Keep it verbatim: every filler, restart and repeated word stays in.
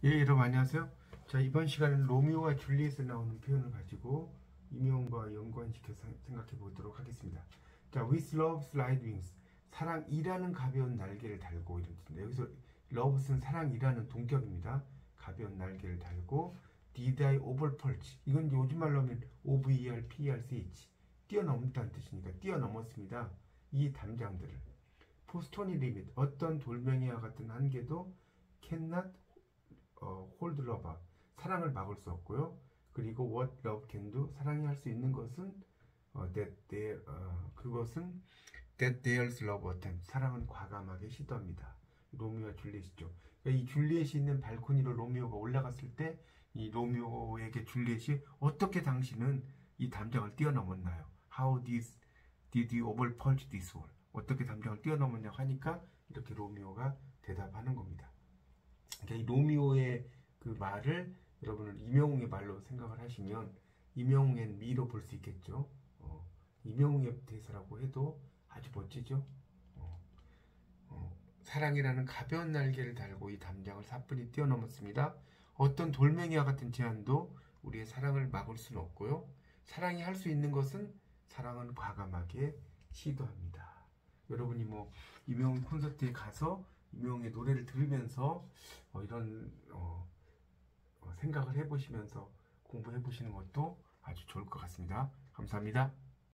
예, 여러분 안녕하세요. 자, 이번 시간은 로미오와 줄리엣에 나오는 표현을 가지고 임영웅과 연관시켜서 생각해 보도록 하겠습니다. 자, with love's light wings. 사랑이라는 가벼운 날개를 달고 이런 뜻인데, 여기서 love는 사랑이라는 동격입니다. 가벼운 날개를 달고 did I overperch. 이건 요즘 말로 하면 over, perch. 뛰어넘다는 뜻이니까 뛰어넘었습니다. 이 담장들을. for stony limit. 어떤 돌멩이와 같은 한계도 cannot 어, hold love. 사랑을 막을 수 없고요. 그리고 what love can do. 사랑이 할 수 있는 것은 어, that there, 어, 그것은 that there's love attempt. 사랑은 과감하게 시도합니다. 로미오와 줄리엣이죠. 그러니까 이 줄리엣이 있는 발코니로 로미오가 올라갔을 때 이 로미오에게 줄리엣이 어떻게 당신은 이 담장을 뛰어넘었나요? How did, did you overpulch this wall? 어떻게 담장을 뛰어넘었냐고 하니까 이렇게 로미오가 대답하는 겁니다. 그러니까 이 로미오의 그 말을 여러분은 임영웅의 말로 생각을 하시면 임영웅의 미로 볼 수 있겠죠. 어, 임영웅의 대사라고 해도 아주 멋지죠. 어, 어, 사랑이라는 가벼운 날개를 달고 이 담장을 사뿐히 뛰어넘었습니다. 어떤 돌멩이와 같은 제안도 우리의 사랑을 막을 수는 없고요. 사랑이 할 수 있는 것은 사랑은 과감하게 시도합니다. 여러분이 뭐 임영웅 콘서트에 가서 임영웅의 노래를 들으면서 어, 이런 어, 어, 생각을 해보시면서 공부해 보시는 것도 아주 좋을 것 같습니다. 감사합니다.